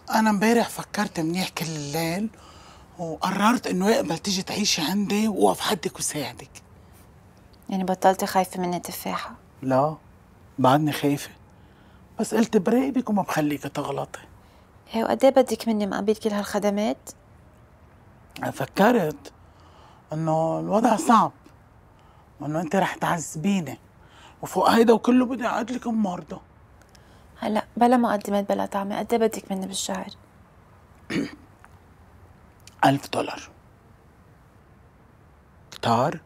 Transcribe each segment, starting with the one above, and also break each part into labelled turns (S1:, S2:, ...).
S1: أنا امبارح فكرت منيح كل الليل وقررت إنه يقبل تيجي تعيشي عندي وأوقف حدك وساعدك.
S2: يعني بطلتي خايفة مني تفاحة؟
S1: لا، بعدني خايفة، بس قلت براقبك وما بخليك تغلطي.
S2: ايه وقد ايه بدك مني مقابل كل هالخدمات؟
S1: أنا فكرت إنه الوضع صعب وإنه أنت رح تعذبيني، وفوق هيدا وكله بدي أقعد لك مرضى.
S2: هلا بلا مقدمات بلا طعمة، قد ايه بدك مني بالشهر؟
S1: $1000. كتار؟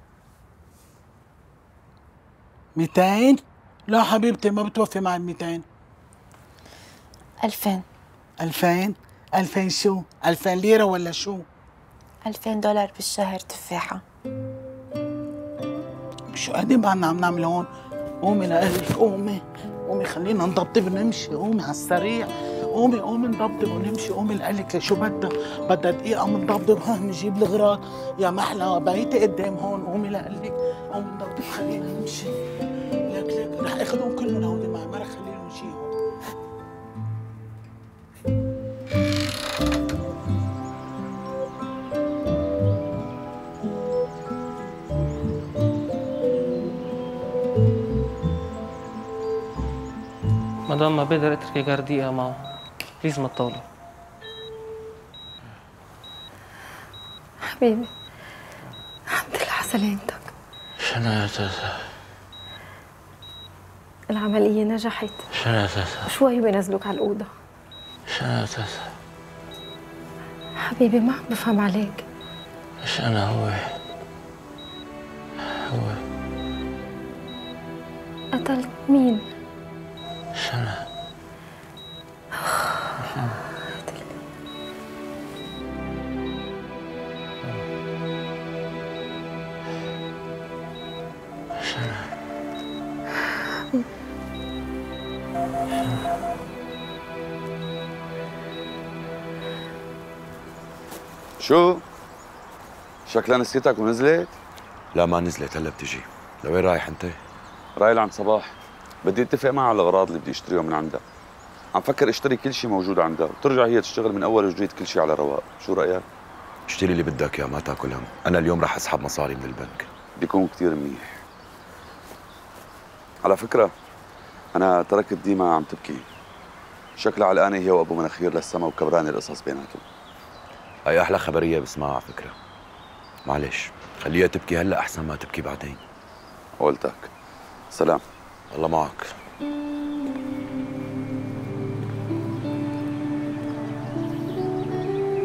S1: 200؟ لا حبيبتي، ما بتوفي مع 200.
S2: 2000.
S1: 2000؟ 2000 شو؟ 2000 ليرة ولا شو؟
S2: $2000 بالشهر تفاحة.
S1: شو قد بعدنا عم نعمل هون؟ قومي لأهلك، قومي قومي خلينا نضبطب ونمشي، قومي على السريع، قومي قومي نضبطب ونمشي، قومي لأهلك. لشو بدها دقيقة منضبطب، ها نجيب الغراض يا محلى بيتي قدام هون، قومي لأهلك، قومي نضبطب خلينا نمشي. لك رح اخذهم كلهم هودي معي، ما رح خليهم شي هون.
S3: مدام ما بقدر اتركك غير دقيقة معه، بليز ما تطولي.
S4: حبيبي الحمد لله على سلامتك.
S3: شنو يا تاتا؟
S4: العملية نجحت.
S3: شنو يا تاتا؟
S4: شوي بينزلوك على الأوضة.
S3: شنو يا تاتا؟
S4: حبيبي ما عم بفهم عليك.
S3: مش أنا، هو
S4: قتلت مين؟
S3: شنو؟
S5: شو؟ شكلها نسيتك ونزلت؟
S6: لا ما نزلت، هلا بتجي. لوين رايح انت؟
S5: رايح لعند صباح، بدي اتفق معها على الاغراض اللي بدي اشتريهم من عندها. عم فكر اشتري كل شيء موجود عندها وترجع هي تشتغل من اول وجديد كل شيء على رواق، شو رايك؟
S6: اشتري اللي بدك اياه، ما تاكل هم. انا اليوم راح اسحب مصاري من البنك.
S5: بدي يكون كثير منيح. على فكره انا تركت ديما عم تبكي، شكلها علقانه هي وابو مناخير للسما وكبرانه القصص بيناتهم.
S6: هاي احلى خبريه بسمعها على فكره. معلش خليها تبكي هلا احسن ما تبكي بعدين.
S5: قولتك. سلام.
S6: الله معك.